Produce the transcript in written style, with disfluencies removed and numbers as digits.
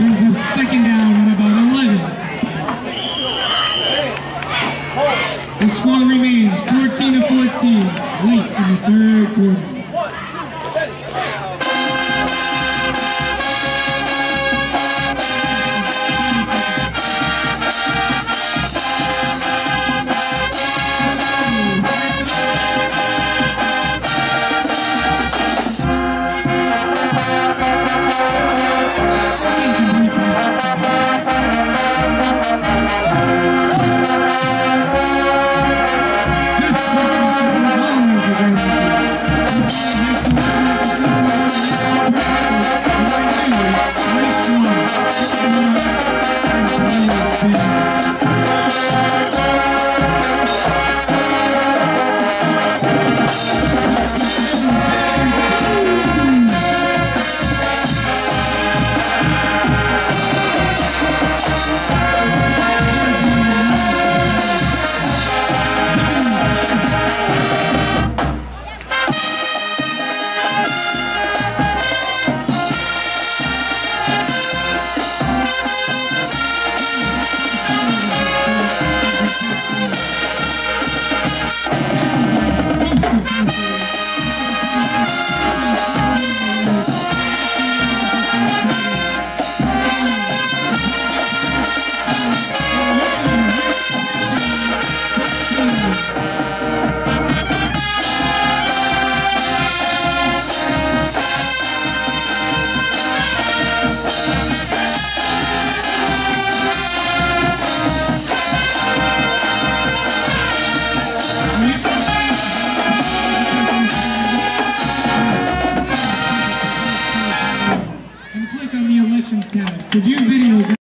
Brings up second down at about 11. The score remains 14-14, late in the third quarter. Click on the elections tab to view videos.